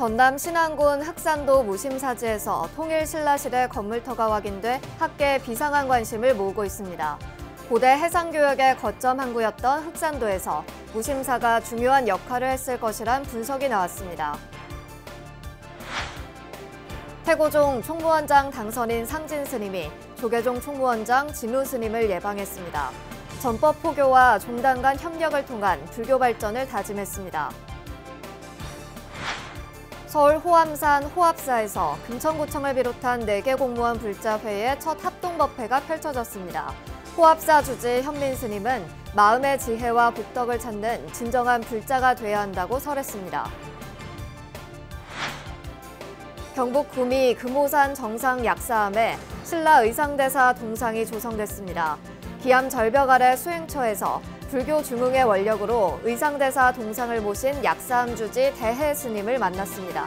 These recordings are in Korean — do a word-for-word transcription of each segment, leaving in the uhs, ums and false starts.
전남 신안군 흑산도 무심사지에서 통일 신라시대 건물터가 확인돼 학계에 비상한 관심을 모으고 있습니다. 고대 해상교역의 거점 항구였던 흑산도에서 무심사가 중요한 역할을 했을 것이란 분석이 나왔습니다. 태고종 총무원장 당선인 상진 스님이 조계종 총무원장 진우 스님을 예방했습니다. 전법 포교와 종단 간 협력을 통한 불교 발전을 다짐했습니다. 서울 호암산 호합사에서 금천구청을 비롯한 네 개 공무원 불자회의 첫 합동법회가 펼쳐졌습니다. 호합사 주지 현민 스님은 마음의 지혜와 복덕을 찾는 진정한 불자가 돼야 한다고 설했습니다. 경북 구미 금오산 정상 약사암에 신라 의상대사 동상이 조성됐습니다. 기암 절벽 아래 수행처에서 불교 중흥의 원력으로 의상대사 동상을 모신 약사암 주지 대해 스님을 만났습니다.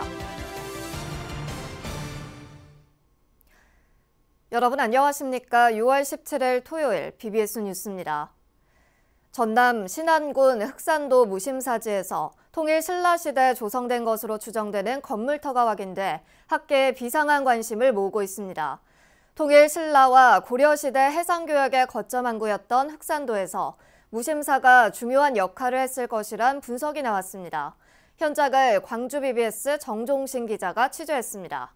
여러분 안녕하십니까? 유월 십칠일 토요일 비비에스 뉴스입니다. 전남 신안군 흑산도 무심사지에서 통일 신라시대 조성된 것으로 추정되는 건물터가 확인돼 학계에 비상한 관심을 모으고 있습니다. 통일 신라와 고려시대 해상교역의 거점 항구였던 흑산도에서 무심사가 중요한 역할을 했을 것이란 분석이 나왔습니다. 현장을 광주 비비에스 정종신 기자가 취재했습니다.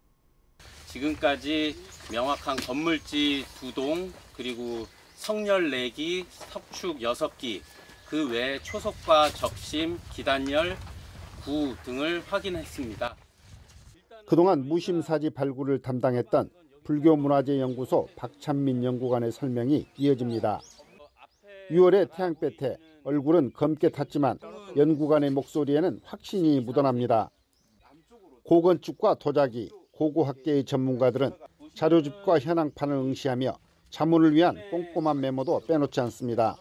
지금까지 명확한 건물지 두 동, 그리고 성열 네 기, 석축 여섯 기, 그 외 초석과 적심, 기단열, 구 등을 확인했습니다. 그동안 무심사지 발굴을 담당했던 불교문화재연구소 박찬민 연구관의 설명이 이어집니다. 유월의 태양볕에 얼굴은 검게 탔지만 연구관의 목소리에는 확신이 묻어납니다. 고건축과 도자기, 고고학계의 전문가들은 자료집과 현황판을 응시하며 자문을 위한 꼼꼼한 메모도 빼놓지 않습니다.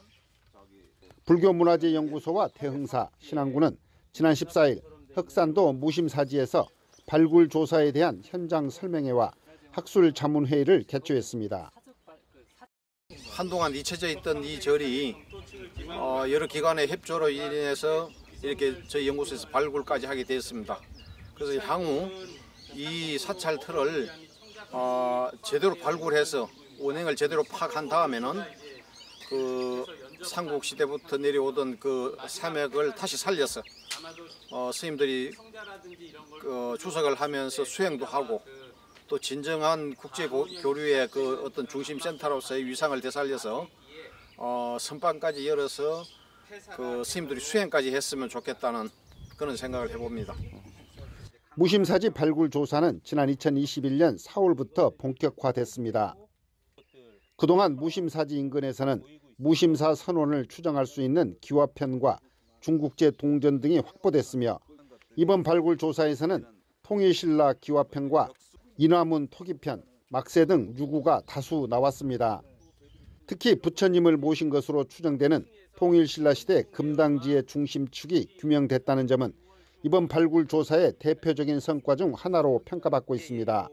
불교문화재연구소와 태흥사, 신안군은 지난 십사일 흑산도 무심사지에서 발굴 조사에 대한 현장 설명회와 학술 자문회의를 개최했습니다. 한동안 잊혀져 있던 이 절이 어, 여러 기관의 협조로 인해서 이렇게 저희 연구소에서 발굴까지 하게 되었습니다. 그래서 향후 이 사찰틀을 어, 제대로 발굴해서 운행을 제대로 파악한 다음에는 그 삼국 시대부터 내려오던 그 삼액을 다시 살려서 어, 스님들이 그 주석을 하면서 수행도 하고 또 진정한 국제 교류의 그 어떤 중심 센터로서의 위상을 되살려서 어, 선방까지 열어서 그 스님들이 수행까지 했으면 좋겠다는 그런 생각을 해봅니다. 무심사지 발굴 조사는 지난 이천이십일년 사월부터 본격화됐습니다. 그동안 무심사지 인근에서는 무심사 선원을 추정할 수 있는 기와편과 중국제 동전 등이 확보됐으며 이번 발굴 조사에서는 통일신라 기와편과 인화문 토기편, 막새 등 유구가 다수 나왔습니다. 특히 부처님을 모신 것으로 추정되는 통일신라시대 금당지의 중심축이 규명됐다는 점은 이번 발굴 조사의 대표적인 성과 중 하나로 평가받고 있습니다.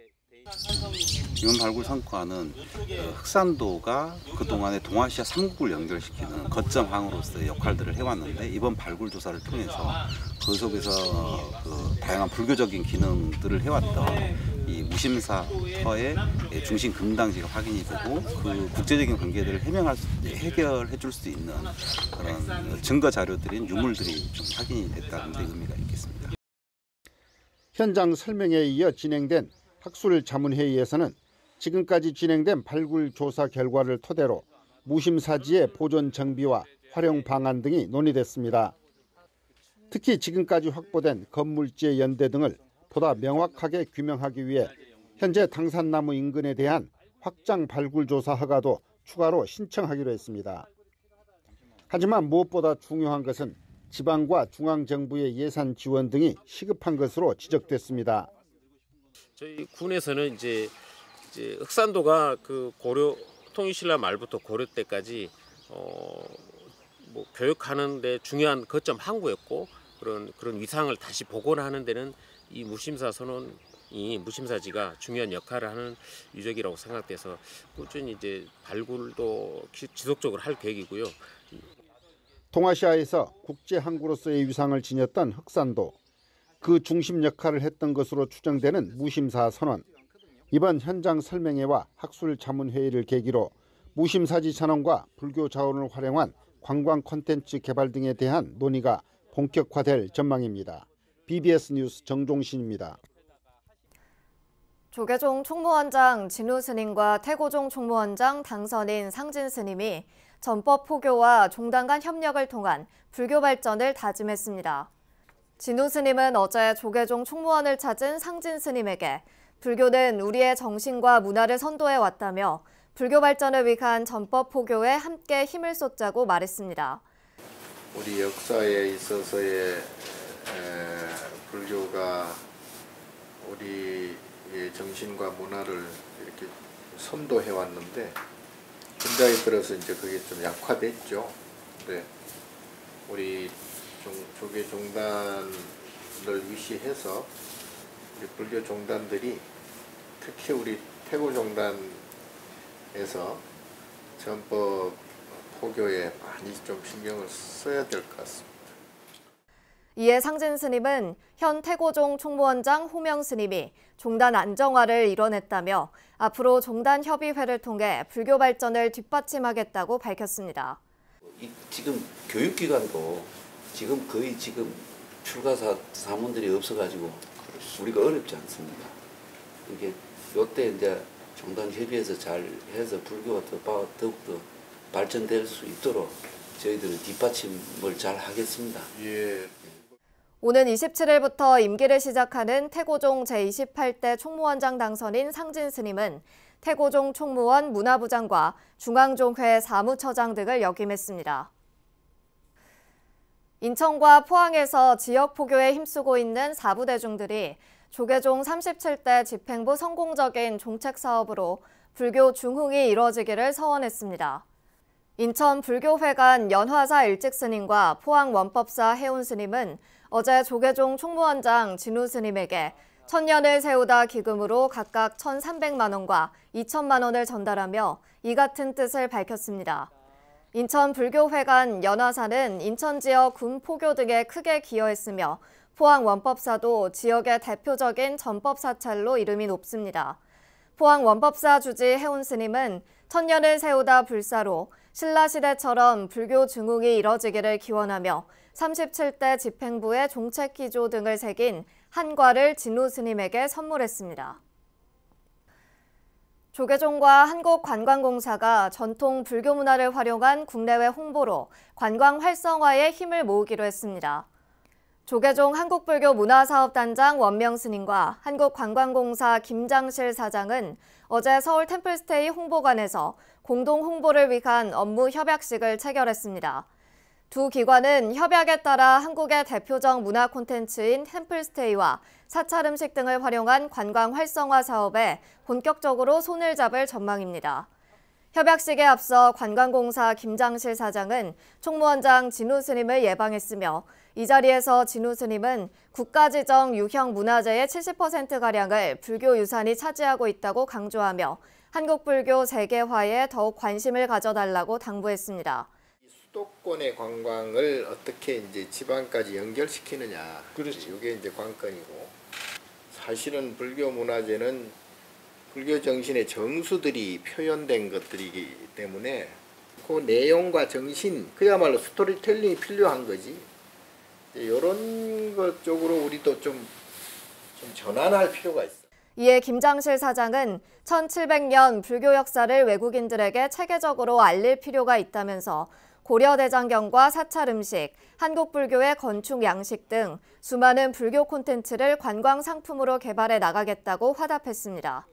이번 발굴 성과는 흑산도가 그동안의 동아시아 삼국을 연결시키는 거점 항으로서의 역할들을 해왔는데 이번 발굴 조사를 통해서 그 속에서 그 다양한 불교적인 기능들을 해왔던 이 무심사터의 중심 금당지가 확인이 되고 그 국제적인 관계들을 해명할 수, 해결해 줄 수 있는 그런 증거 자료들인 유물들이 좀 확인이 됐다는 데 의미가 있겠습니다. 현장 설명회에 이어 진행된 학술 자문회의에서는 지금까지 진행된 발굴 조사 결과를 토대로 무심사지의 보존 정비와 활용 방안 등이 논의됐습니다. 특히 지금까지 확보된 건물지의 연대 등을 보다 명확하게 규명하기 위해 현재 당산나무 인근에 대한 확장 발굴 조사 허가도 추가로 신청하기로 했습니다. 하지만 무엇보다 중요한 것은 지방과 중앙정부의 예산 지원 등이 시급한 것으로 지적됐습니다. 저희 군에서는 이제, 이제 흑산도가 그 고려 통일신라 말부터 고려 때까지 어, 뭐 교육하는데 중요한 거점 항구였고 그런 그런 위상을 다시 복원하는 데는 이 무심사 선원이 무심사지가 중요한 역할을 하는 유적이라고 생각돼서 꾸준히 이제 발굴도 지속적으로 할 계획이고요. 동아시아에서 국제 항구로서의 위상을 지녔던 흑산도. 그 중심 역할을 했던 것으로 추정되는 무심사 선원. 이번 현장 설명회와 학술 자문회의를 계기로 무심사지 전원과 불교 자원을 활용한 관광 콘텐츠 개발 등에 대한 논의가 본격화될 전망입니다. 비비에스 뉴스 정종신입니다. 조계종 총무원장 진우 스님과 태고종 총무원장 당선인 상진 스님이 전법 포교와 종단 간 협력을 통한 불교 발전을 다짐했습니다. 진우 스님은 어제 조계종 총무원을 찾은 상진 스님에게 불교는 우리의 정신과 문화를 선도해 왔다며 불교 발전을 위한 전법 포교에 함께 힘을 쏟자고 말했습니다. 우리 역사에 있어서의 에, 불교가 우리의 정신과 문화를 이렇게 선도해 왔는데 근자에 들어서 이제 그게 좀 약화됐죠. 네. 우리 조계 종단을 위시해서 우리 불교 종단들이 특히 우리 태고 종단에서 전법 포교에 많이 좀 신경을 써야 될 것 같습니다. 이에 상진 스님은 현 태고종 총무원장 호명 스님이 종단 안정화를 이뤄냈다며 앞으로 종단 협의회를 통해 불교 발전을 뒷받침하겠다고 밝혔습니다. 이, 지금 교육기관도 지금 거의 지금 출가사 사문들이 없어가지고 우리가 어렵지 않습니다. 이게 요때 이제 종단 협의해서 잘 해서 불교가 더 더욱더 발전될 수 있도록 저희들은 뒷받침을 잘 하겠습니다. 예. 오는 이십칠일부터 임기를 시작하는 태고종 제이십팔 대 총무원장 당선인 상진 스님은 태고종 총무원 문화부장과 중앙종회 사무처장 등을 역임했습니다. 인천과 포항에서 지역 포교에 힘쓰고 있는 사부대중들이 조계종 삼십칠 대 집행부 성공적인 종책 사업으로 불교 중흥이 이뤄지기를 서원했습니다. 인천 불교회관 연화사 일직스님과 포항 원법사 해운스님은 어제 조계종 총무원장 진우 스님에게 천년을 세우다 기금으로 각각 천삼백만 원과 이천만 원을 전달하며 이 같은 뜻을 밝혔습니다. 인천 불교회관 연화사는 인천 지역 군 포교 등에 크게 기여했으며 포항 원법사도 지역의 대표적인 전법 사찰로 이름이 높습니다. 포항 원법사 주지 해운 스님은 천년을 세우다 불사로 신라시대처럼 불교 중흥이 이뤄지기를 기원하며 삼십칠 대 집행부의 종책 기조 등을 새긴 한과를 진우 스님에게 선물했습니다. 조계종과 한국관광공사가 전통 불교 문화를 활용한 국내외 홍보로 관광 활성화에 힘을 모으기로 했습니다. 조계종 한국불교문화사업단장 원명 스님과 한국관광공사 김장실 사장은 어제 서울 템플스테이 홍보관에서 공동 홍보를 위한 업무 협약식을 체결했습니다. 두 기관은 협약에 따라 한국의 대표적 문화 콘텐츠인 템플스테이와 사찰 음식 등을 활용한 관광 활성화 사업에 본격적으로 손을 잡을 전망입니다. 협약식에 앞서 관광공사 김장실 사장은 총무원장 진우 스님을 예방했으며 이 자리에서 진우 스님은 국가지정 유형 문화재의 칠십 퍼센트가량을 불교 유산이 차지하고 있다고 강조하며 한국불교 재개화에 더욱 관심을 가져달라고 당부했습니다. 수도권의 관광을 어떻게 이제 지방까지 연결시키느냐. 그렇죠. 이게 이제 관건이고, 사실은 불교 문화재는 불교 정신의 정수들이 표현된 것들이기 때문에 그 내용과 정신, 그야말로 스토리텔링이 필요한 거지. 이런 것 쪽으로 우리도 좀, 좀 전환할 필요가 있어. 이에 김장실 사장은 천칠백 년 불교 역사를 외국인들에게 체계적으로 알릴 필요가 있다면서 고려대장경과 사찰 음식, 한국불교의 건축 양식 등 수많은 불교 콘텐츠를 관광 상품으로 개발해 나가겠다고 화답했습니다.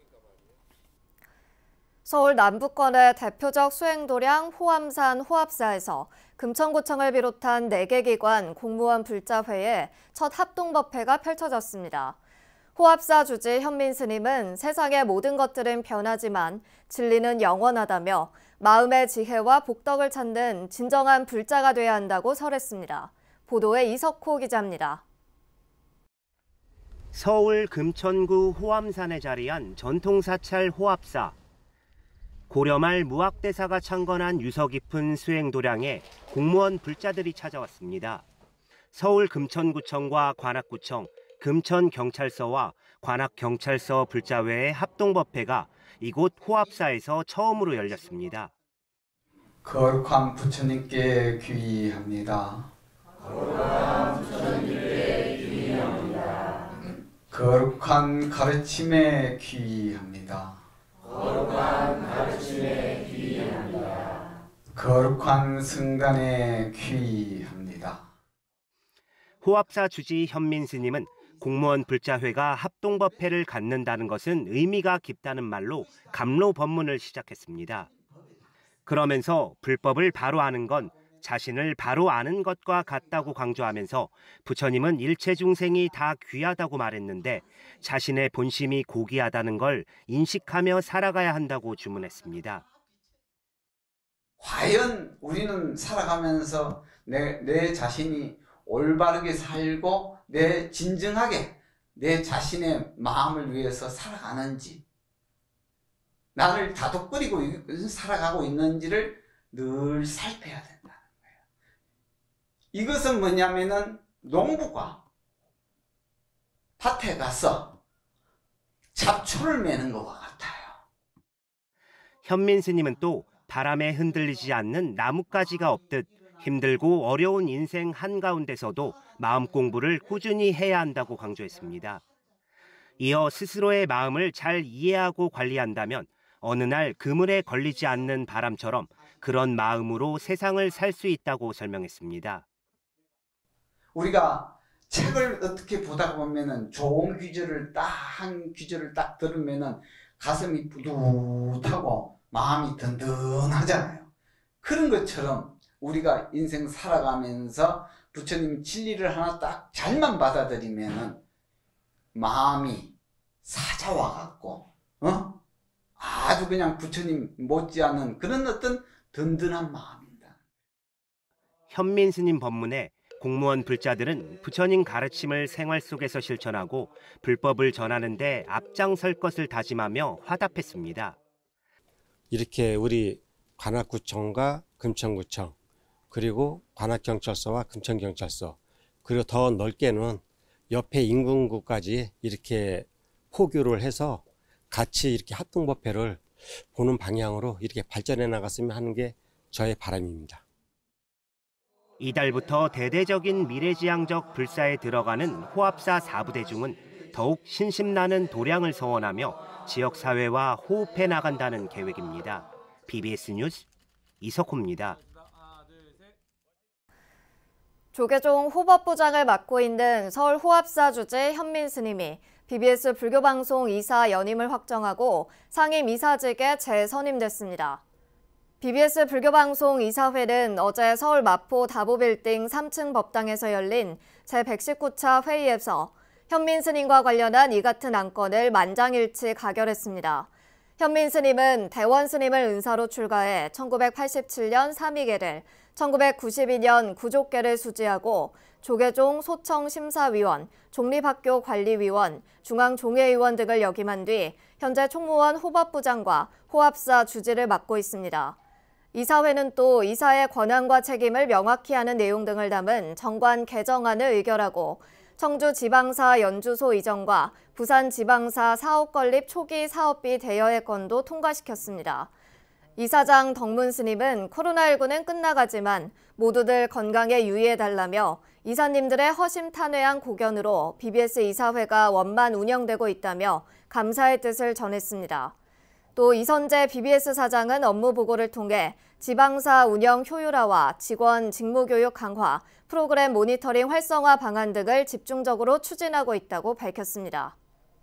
서울 남부권의 대표적 수행도량 호암산 호합사에서 금천구청을 비롯한 네 개 기관 공무원 불자회의 첫 합동법회가 펼쳐졌습니다. 호합사 주지 현민 스님은 세상의 모든 것들은 변하지만 진리는 영원하다며 마음의 지혜와 복덕을 찾는 진정한 불자가 돼야 한다고 설했습니다. 보도에 이석호 기자입니다. 서울 금천구 호암산에 자리한 전통사찰 호합사. 고려말 무학대사가 창건한 유서 깊은 수행도량에 공무원 불자들이 찾아왔습니다. 서울 금천구청과 관악구청, 금천경찰서와 관악경찰서 불자회의 합동법회가 이곳 호합사에서 처음으로 열렸습니다. 거룩한 부처님께 귀의합니다. 거룩한 부처님께 귀의합니다. 거룩한 가르침에 귀의합니다. 거룩한 가르침에 귀의합니다. 거룩한 성단에 귀의합니다. 호합사 주지 현민 스님은 공무원 불자회가 합동법회를 갖는다는 것은 의미가 깊다는 말로 감로 법문을 시작했습니다. 그러면서 불법을 바로 아는 건 자신을 바로 아는 것과 같다고 강조하면서 부처님은 일체 중생이 다 귀하다고 말했는데 자신의 본심이 고귀하다는 걸 인식하며 살아가야 한다고 주문했습니다. 과연 우리는 살아가면서 내, 내 자신이 올바르게 살고 내 진정하게 내 자신의 마음을 위해서 살아가는지, 나를 다독거리고 살아가고 있는지를 늘 살펴야 된다는 거예요. 이것은 뭐냐면은 농부가 밭에 가서 잡초를 매는 것과 같아요. 현민 스님은 또 바람에 흔들리지 않는 나뭇가지가 없듯 힘들고 어려운 인생 한가운데서도 마음 공부를 꾸준히 해야 한다고 강조했습니다. 이어 스스로의 마음을 잘 이해하고 관리한다면 어느 날 그물에 걸리지 않는 바람처럼 그런 마음으로 세상을 살 수 있다고 설명했습니다. 우리가 책을 어떻게 보다 보면은 좋은 귀절을 딱 한 귀절을 딱 들으면은 가슴이 뿌듯하고 마음이 든든하잖아요. 그런 것처럼 우리가 인생 살아가면서 부처님 진리를 하나 딱 잘만 받아들이면은 마음이 사자와 같고, 어? 아주 그냥 부처님 못지않은 그런 어떤 든든한 마음입니다. 현민 스님 법문에 공무원 불자들은 부처님 가르침을 생활 속에서 실천하고 불법을 전하는 데 앞장설 것을 다짐하며 화답했습니다. 이렇게 우리 관악구청과 금천구청, 그리고 관악경찰서와 금천경찰서, 그리고 더 넓게는 옆에 인근구까지 이렇게 포교를 해서 같이 이렇게 합동법회를 보는 방향으로 이렇게 발전해 나갔으면 하는 게 저의 바람입니다. 이달부터 대대적인 미래지향적 불사에 들어가는 호합사 사부대 중은 더욱 신심나는 도량을 서원하며 지역사회와 호흡해 나간다는 계획입니다. 비비에스 뉴스 이석호입니다. 조계종 호법부장을 맡고 있는 서울 호합사 주재 현민 스님이 비비에스 불교방송 이사 연임을 확정하고 상임 이사직에 재선임됐습니다. 비비에스 불교방송 이사회는 어제 서울 마포 다보빌딩 삼 층 법당에서 열린 제백십구 차 회의에서 현민 스님과 관련한 이 같은 안건을 만장일치 가결했습니다. 현민 스님은 대원 스님을 은사로 출가해 천구백팔십칠 년 삼위계를, 천구백구십이 년 구족계를 수지하고 조계종 소청심사위원, 종립학교관리위원, 중앙종회의원 등을 역임한 뒤 현재 총무원 호법부장과 호합사 주지를 맡고 있습니다. 이사회는 또 이사의 권한과 책임을 명확히 하는 내용 등을 담은 정관 개정안을 의결하고 청주지방사 연주소 이전과 부산지방사 사업건립 초기 사업비 대여의 건도 통과시켰습니다. 이사장 덕문 스님은 코로나십구는 끝나가지만 모두들 건강에 유의해달라며 이사님들의 허심탄회한 고견으로 비비에스 이사회가 원만 운영되고 있다며 감사의 뜻을 전했습니다. 또 이선재 비비에스 사장은 업무 보고를 통해 지방사 운영 효율화와 직원 직무교육 강화, 프로그램 모니터링 활성화 방안 등을 집중적으로 추진하고 있다고 밝혔습니다.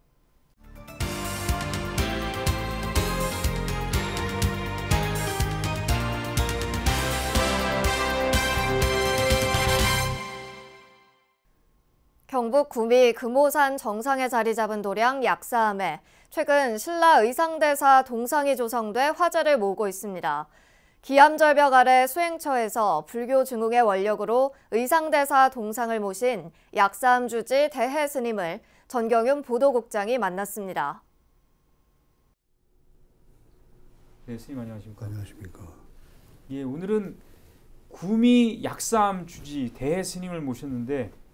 경북 구미 금오산 정상에 자리 잡은 도량 약사암에 최근 신라 의상대사 동상이 조성돼 화제를 모으고 있습니다. 기암절벽 아래 수행처에서 불교 증흥의 원력으로 의상대사 동상을 모신 약사암 주지 대해 스님을 전경윤 보도국장이 만났습니다. 네, 스님 안녕하십니까? 안녕하십니까? 예, 오늘은 구미 약사암 주지 대해 스님을 모셨는데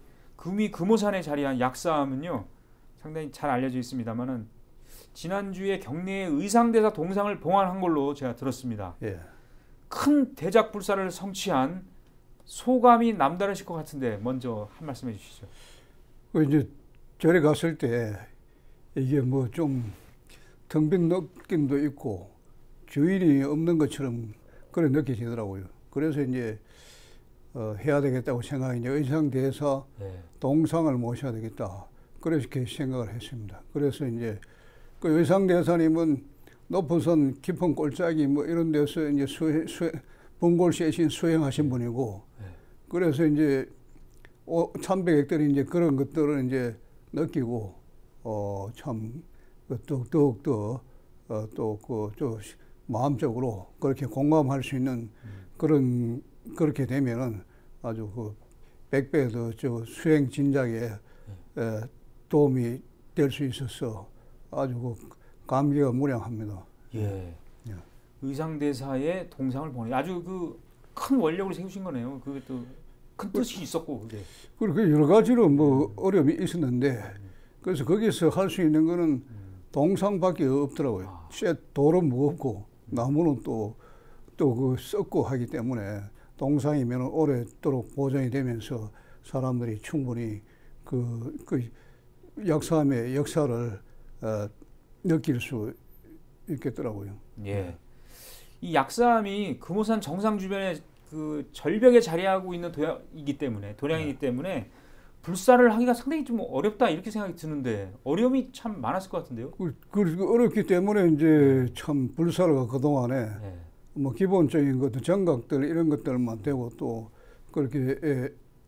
금위 금오산에 자리한 약사암은요 상당히 잘 알려져 있습니다만은 지난주에 경내에 의상대사 동상을 봉환한 걸로 제가 들었습니다. 예. 큰 대작 불사를 성취한 소감이 남다르실 것 같은데 먼저 한 말씀 해주시죠. 그 이제 절에 갔을 때 이게 뭐 좀 텅 빈 느낌도 있고 주인이 없는 것처럼 그래 느껴지더라고요. 그래서 이제 어, 해야 되겠다고 생각해 이제 의상대사 네. 동상을 모셔야 되겠다. 그래서 이렇게 생각을 했습니다. 그래서 이제 그 의상대사님은 높은 산 깊은 골짜기 뭐 이런 데서 이제 수행, 수행, 번골세신 수행하신 분이고 네. 그래서 이제 오, 참배객들이 이제 그런 것들을 이제 느끼고 어, 참 더욱 더 어, 또 그 저 마음적으로 그렇게 공감할 수 있는 음. 그런 그렇게 되면은 아주 그 백배 더 저 수행 진작에 네. 에, 도움이 될 수 있어서 아주 그 감기가 무량합니다. 예. 예. 의상대사의 동상을 보내 아주 그 큰 원력을 세우신 거네요. 그게 또 큰 뜻이 있었고 그게. 그리고 여러 가지로 뭐 어려움이 있었는데 그래서 거기서 할 수 있는 거는 동상밖에 없더라고요. 쇠 돌은 무겁고 나무는 또 또 그 썩고 하기 때문에 동상이면 오래도록 보존이 되면서 사람들이 충분히 그, 그 약사함의 역사를 어, 느낄 수 있겠더라고요. 예. 이 약사함이 금오산 정상 주변에 그 절벽에 자리하고 있는 도약이기 때문에 도량이기 때문에 불사를 하기가 상당히 좀 어렵다 이렇게 생각이 드는데 어려움이 참 많았을 것 같은데요. 그, 그 어렵기 때문에 이제 참 불사를 그 동안에 네. 뭐 기본적인 것도 정각들 이런 것들만 되고 또 그렇게 에,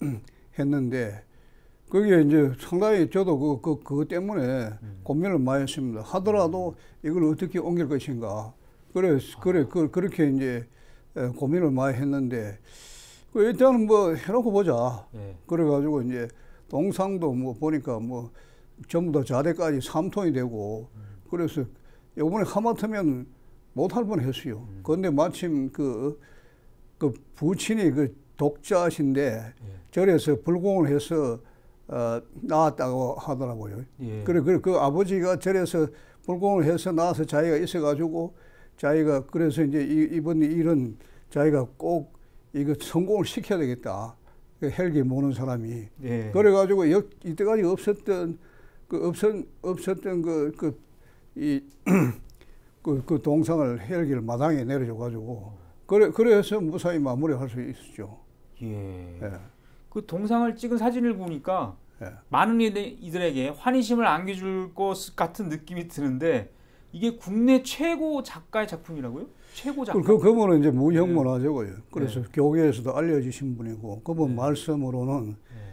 했는데 그게 이제 상당히 저도 그, 그, 그것 때문에 음. 고민을 많이 했습니다. 하더라도 이걸 어떻게 옮길 것인가. 그래, 그래, 그, 그렇게 이제 고민을 많이 했는데 그 일단은 뭐 해놓고 보자. 네. 그래가지고 이제 동상도 뭐 보니까 뭐 전부 다 자대까지 삼 톤이 되고 음. 그래서 요번에 하마터면 못할 뻔 했어요. 음. 그런데 마침 그, 그 부친이 그 독자신데 네. 절에서 불공을 해서 어, 나왔다고 하더라고요. 예. 그래, 그래, 그 아버지가 절에서 불공을 해서 나와서 자기가 있어가지고 자기가 그래서 이제 이, 이번 일은 자기가 꼭 이거 성공을 시켜야 되겠다. 그 헬기 모는 사람이. 예. 그래가지고 여, 이때까지 없었던 그 없었 없었던 그 그 이 그, 그 동상을 헬기를 마당에 내려줘가지고 그래 그래서 무사히 마무리할 수 있었죠. 예. 예. 그 동상을 찍은 사진을 보니까 예. 많은 이들에게 환희심을 안겨줄 것 같은 느낌이 드는데 이게 국내 최고 작가의 작품이라고요? 최고 작가? 그, 그분은 이제 무형문화재고요. 그래서 네. 교계에서도 알려지신 분이고 그분 네. 말씀으로는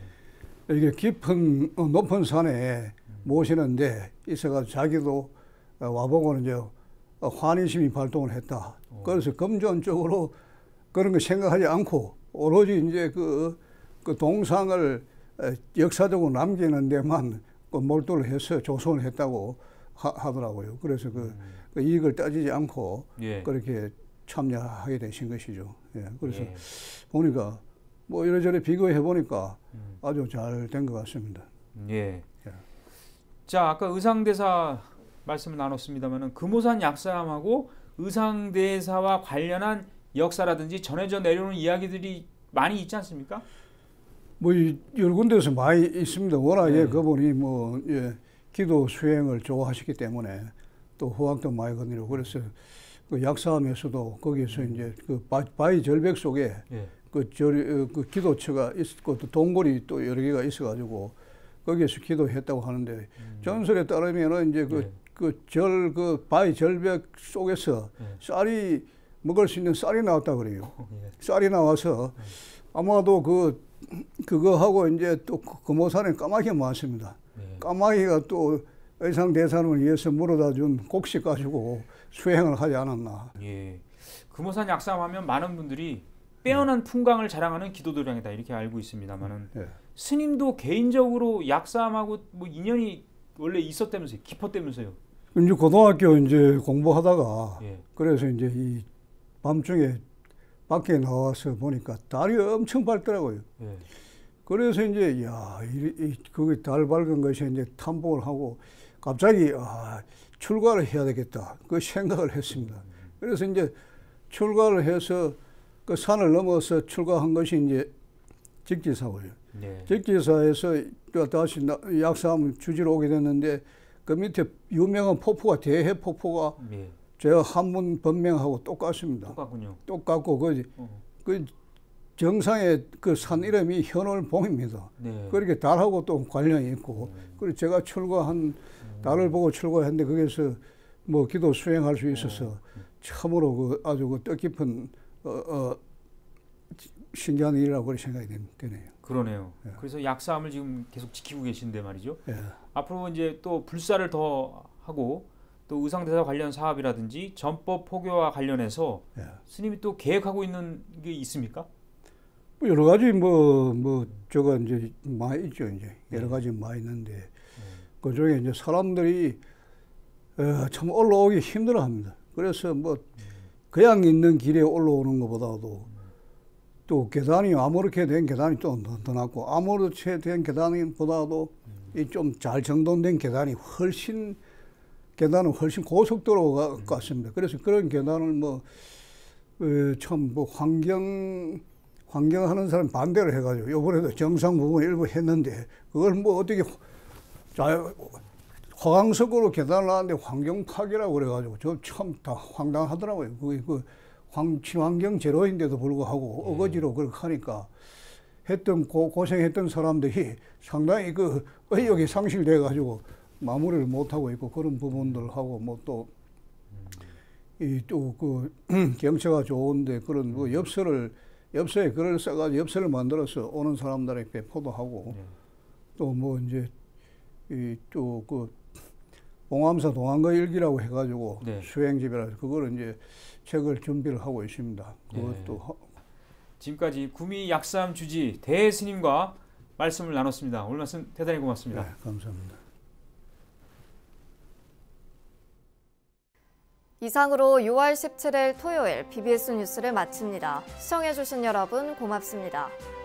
네. 이게 깊은 높은 산에 모시는데 있어가지고 자기도 와보고는 이제 환희심이 발동을 했다. 오. 그래서 금전적으로 그런 거 생각하지 않고 오로지 이제 그, 그 동상을 역사적으로 남기는 데만 그 몰두를 해서 조성을 했다고 하, 하더라고요. 그래서 그, 음. 그 이익을 따지지 않고 예. 그렇게 참여하게 되신 것이죠. 예. 그래서 예. 보니까 뭐 이래저래 비교해 보니까 음. 아주 잘 된 것 같습니다. 예. 예. 자, 아까 의상대사 말씀을 나눴습니다만은 금오산 약사함하고 의상대사와 관련한 역사라든지 전해져 내려오는 이야기들이 많이 있지 않습니까? 뭐 여러 군데서 많이 있습니다. 워낙에 네. 그분이 뭐 예, 기도 수행을 좋아하시기 때문에 또 후학도 많이 건드리고 그래서 그 약사함에서도 거기서 이제 그 바위 절벽 속에 네. 그 절 그 기도처가 있고 또 동굴이 또 여러 개가 있어가지고 거기에서 기도했다고 하는데 음. 전설에 따르면은 이제 그 그 절 그 바위 절벽 속에서 네. 쌀이 먹을 수 있는 쌀이 나왔다 그래요. 네. 쌀이 나와서 네. 아마도 그 그거 하고 이제 또 금오산에 까마귀가 많습니다. 네. 까마귀가 또 의상대사님을 위해서 물어다 준 곡식 가지고 수행을 하지 않았나. 예. 금오산 약사하면 많은 분들이 빼어난 네. 풍광을 자랑하는 기도도량이다 이렇게 알고 있습니다만은 네. 스님도 개인적으로 약사함하고 뭐 인연이 원래 있었다면서요, 깊었다면서요. 이제 고등학교 이제 공부하다가 예. 그래서 이제 이 밤중에 밖에 나와서 보니까 달이 엄청 밝더라고요. 예. 그래서 이제 야, 이, 이 그게 달 밝은 것이 이제 탐복을 하고 갑자기 아, 출가를 해야 되겠다. 그 생각을 했습니다. 그래서 이제 출가를 해서 그 산을 넘어서 출가한 것이 이제 직지사고요. 네. 직지사에서 다시 약사함 주지로 오게 됐는데 그 밑에 유명한 폭포가 대해 폭포가 네. 제가 한문 번명하고 똑같습니다. 똑같군요. 똑같고 그, 어. 그 정상의 그 산 이름이 현월봉입니다. 네. 그렇게 달하고 또 관련이 있고 음. 그리고 제가 출가한 음. 달을 보고 출가했는데 거기서 뭐 기도 수행할 수 있어서 어. 참으로 그 아주 그 뜻깊은 어, 어, 신기한 일이라고 생각이 되네요. 그러네요. 예. 그래서 약사함을 지금 계속 지키고 계신데 말이죠. 예. 앞으로 이제 또 불사를 더 하고 또 의상대사 관련 사업이라든지 전법 포교와 관련해서 예. 스님이 또 계획하고 있는 게 있습니까? 뭐 여러 가지 뭐뭐 뭐 저거 이제 많이 있죠. 이제 여러 가지 많이 있는데 예. 그 중에 이제 사람들이 어, 참 올라오기 힘들어합니다. 그래서 뭐 그냥 있는 길에 올라오는 것보다도 또 계단이 아무렇게 된 계단이 또 더 낫고 아무렇게 된 계단보다도 이 좀 잘 정돈된 계단이 훨씬 계단은 훨씬 고속도로 같습니다. 그래서 그런 계단을 뭐 참 뭐 환경 환경하는 사람 반대를 해가지고 이번에도 정상 부분 일부 했는데 그걸 뭐 어떻게 자 화강석으로 계단을 하는데 환경 파괴라고 그래가지고 저 참 다 황당하더라고요. 그게 그 황, 친환경 제로인데도 불구하고 음. 어거지로 그렇게 하니까 했던 고, 고생했던 사람들이 상당히 그 의욕이 상실돼가지고 마무리를 못하고 있고 그런 부분들하고 뭐 또 이 또 그 경치가 좋은데 그런 뭐 엽서를 엽서에 글을 써가지고 엽서를 만들어서 오는 사람들에게 배포도 하고 음. 또 뭐 이제 이 또 그 봉암사 동안거 일기라고 해가지고 네. 수행집이라 그거를 이제 책을 준비를 하고 있습니다. 그것도 네. 지금까지 구미 약사함 주지 대스님과 말씀을 나눴습니다. 오늘 말씀 대단히 고맙습니다. 네, 감사합니다. 이상으로 유월 십칠일 토요일 비비에스 뉴스를 마칩니다. 시청해주신 여러분 고맙습니다.